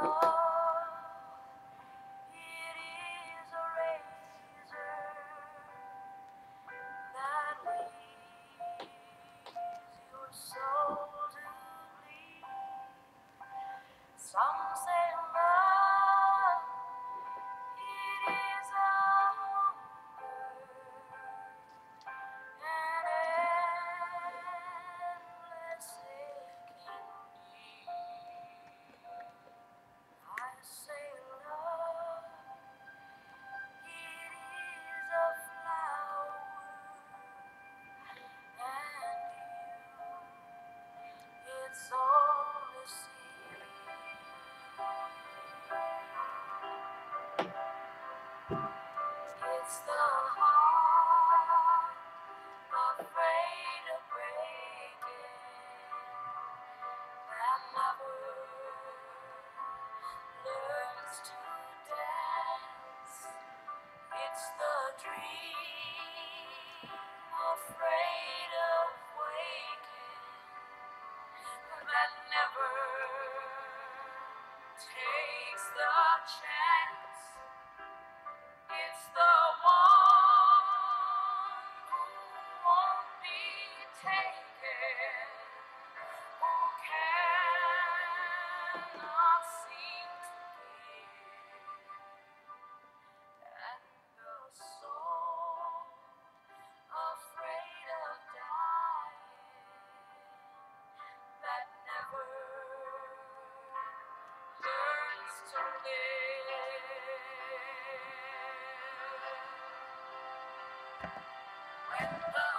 it is a razor that leaves your soul to bleed. Some say love, it is a hunger, an endless aching need. I say love, it is a flower, and you, it's only seed. It's the heart afraid of breaking that never learns to dance. It's the dream afraid of waking that never takes the chance. It's the one who won't be taken, who cannot seem to give, and the soul afraid of dying that never learns to live. When the